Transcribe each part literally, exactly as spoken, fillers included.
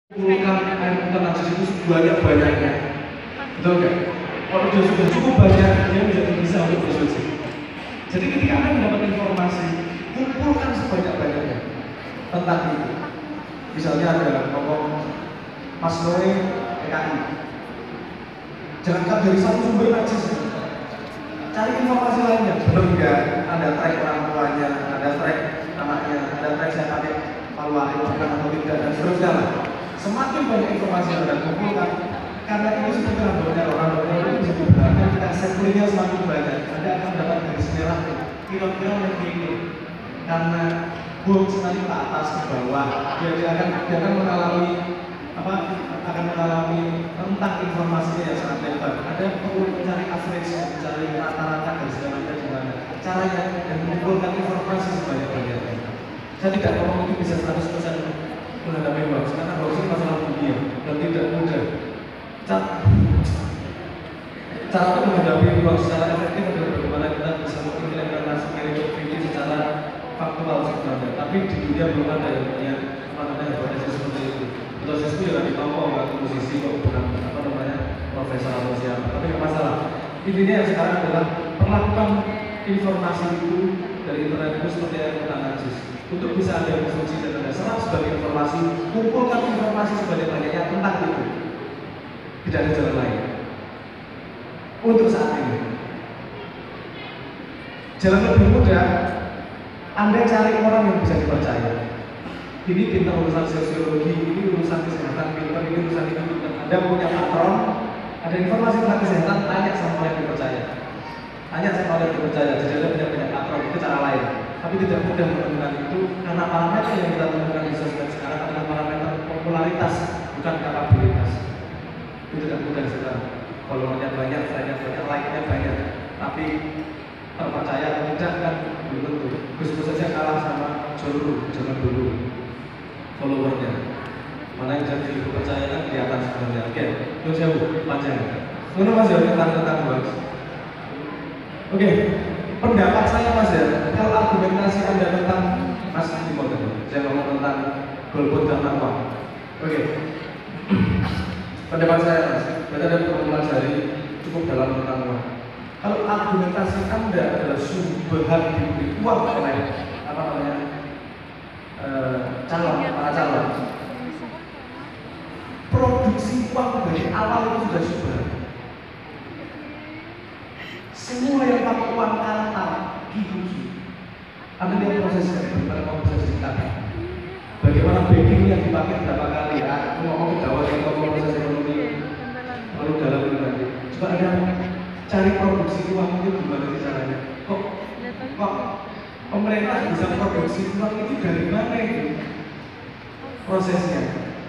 kumpulkan air hutan najis itu banyak-banyaknya, betul nggak? Kalau dia sudah cukup banyak, dia menjadi bisa untuk bersuci. Jadi ketika Anda mendapat informasi, kumpulkan sebanyak-banyaknya tentang itu. Misalnya ada ngomong Mas Noe P K I, jangan cut dari satu sumber najis. Cari informasi lainnya, benar nggak? Ada track orang tuanya, ada track anaknya, ada track saya pakai paluari pernah atau tidak, dan seterusnya lah. Semakin banyak informasi yang Anda kumpulkan, karena ini seperti rambutnya orang-orang itu bisa diberangkat, kita sampelnya semakin banyak, Anda akan mendapat garis merah, kira-kira yang ini. Karena box nanti ke atas ke bawah, dia, dia akan dia akan mengalami apa? akan mengalami tentang informasinya yang sangat lebar. Ada perlu mencari average, mencari rata-rata dan segalanya di mana caranya dan mengumpulkan informasi sebanyak-banyaknya. Saya tidak ngomong itu bisa seratus persen menghadapi hoax, karena hoax itu masalah dunia dan tidak mudah. Cara menghadapi hoax secara efektif adalah bagaimana kita bisa mengimplementasi kritik secara faktual sebenarnya. Tapi di dunia belum ada yang punya apa namanya hipotesis seperti itu. Hipotesis itu ya ditopong oleh musisi kok, bukan apa namanya profesor atau siapa. Tapi nggak masalah. Intinya yang sekarang adalah perlakukan informasi itu dari internet itu seperti air hutan najis. Untuk bisa Anda berfungsi dan Anda serap sebagai informasi, kumpulkan informasi sebanyak-banyaknya tentang itu. Tidak ada jalan lain. Untuk saat ini, jalan lebih mudah, Anda cari orang yang bisa dipercaya. Ini pintar urusan sosiologi, ini urusan kesehatan, pintar ini urusan itu. Anda punya patron, ada informasi tentang kesehatan, tanya sama orang yang dipercaya. Tanya sama orang yang dipercaya, jadi Anda punya banyak patron, itu cara lain. Tapi tidak mudah menemukan itu karena parameter yang kita temukan di sosmed sekarang adalah parameter popularitas, bukan kapabilitas. Itu tidak mudah sekarang. Followernya banyak, banyak, banyak, like-nya banyak, tapi terpercaya atau tidak kan belum tentu. Gus saja kalah sama Jolu, jangan dulu followernya. Mana yang jadi dipercaya kan kelihatan sebenarnya. Oke, itu jauh panjang. Mana Mas ya tentang tentang hoax. Oke. Pendapat saya Mas ya, kalau argumentasi Anda tentang Mas Timur tadi, saya ngomong tentang golput dan apa. Oke. Pendapat saya Mas, berarti ada mempelajari cukup dalam tentang uang. Kalau argumentasi Anda adalah sumber diberi uang oleh apa namanya e, calon, para calon, produksi uang dari awal itu sudah subhan. Semua yang pakai uang karantan, gigi. Anda lihat prosesnya, bagaimana kamu bisa ceritakan? Bagaimana backing yang dipakai berapa kali? Aku ngomong ke Jawa yang ngomong proses ekonomi lalu dalam itu nanti. Coba Anda cari produksi uang itu gimana sih caranya? Kok, kok pemerintah bisa produksi uang itu dari mana itu? Prosesnya.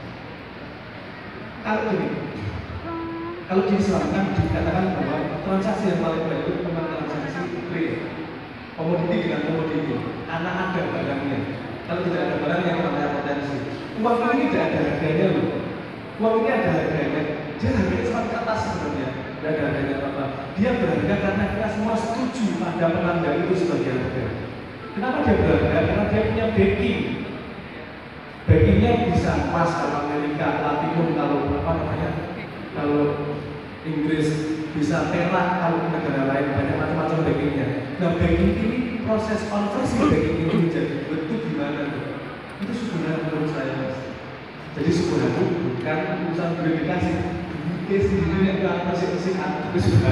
Kalau ini, kalau di Islam kan dikatakan bahwa transaksi yang paling baik itu memang transaksi real, komoditi dengan komoditi, anak ada barangnya. Kalau tidak ada barang yang namanya potensi, uang ini tidak ada harganya loh. Uang ini ada harganya, dia harganya cuma ke atas sebenarnya, tidak ada harganya apa. Dia berharga karena kita semua setuju pada penanda itu sebagai harga. Kenapa dia berharga? Karena dia punya backing. Backingnya bisa emas kalau Amerika, Latinum kalau apa namanya, kalau Inggris, bisa perak kalau negara lain, banyak macam-macam backingnya. Nah backing ini proses konversi backing ini menjadi bentuk gimana tuh? Itu sebenarnya menurut saya Mas. Jadi sebenarnya itu bukan urusan verifikasi, ini sendiri yang kita masing-masing itu sudah.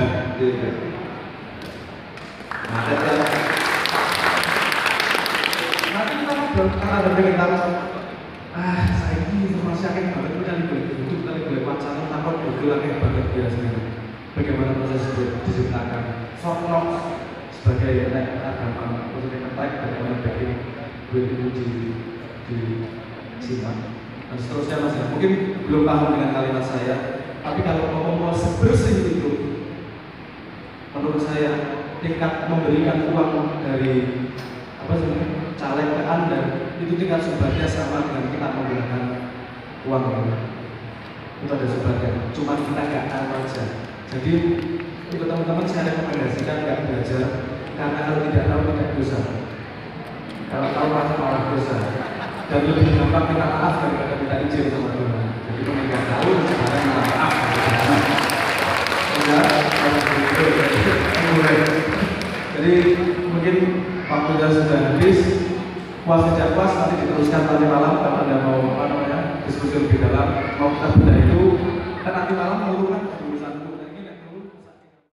Nanti kita ngobrol karena ada yang tahu. Ah, saya ini informasi akhir banget, kita boleh duduk, kita boleh wacana, takut Google akhir banget biasanya. Bagaimana proses itu diciptakan? Shortlock sebagai naik agama, maksudnya naik bagaimana backing duit itu di di simpan dan seterusnya Mas ya. Mungkin belum paham dengan kalimat saya, tapi kalau ngomong mau sebersih itu, menurut saya tingkat memberikan uang dari apa sebenarnya caleg ke Anda itu tingkat sumbernya sama dengan kita menggunakan uang itu ada sumbernya, cuma kita nggak tahu aja. Jadi untuk teman-teman saya rekomendasikan nggak belajar karena kalau tidak tahu tidak dosa, kalau tahu pasti malah dosa dan lebih gampang minta maaf daripada minta izin sama Tuhan. Jadi mungkin waktunya sudah habis. Puas tidak puas nanti diteruskan nanti malam kalau ada mau apa namanya diskusi lebih dalam mau kita beda itu kan nanti malam memerlukan